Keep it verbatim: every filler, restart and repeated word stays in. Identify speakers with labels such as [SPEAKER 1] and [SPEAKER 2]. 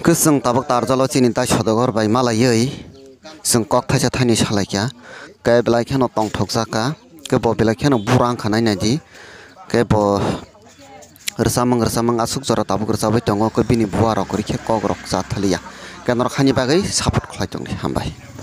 [SPEAKER 1] Kusung tabak tarjalo chini ta sodogor bai malayoi sung kok thaisa thani salaikya ke belai kheno tong thokjaka ke bo belai kheno burang khanai naji ke bo rsamang rsamang asuk jora tabuk rsabai tongo ke bini buaro kori khe kok rok cha thalia kenor khani bagai support khlai tongni hambai.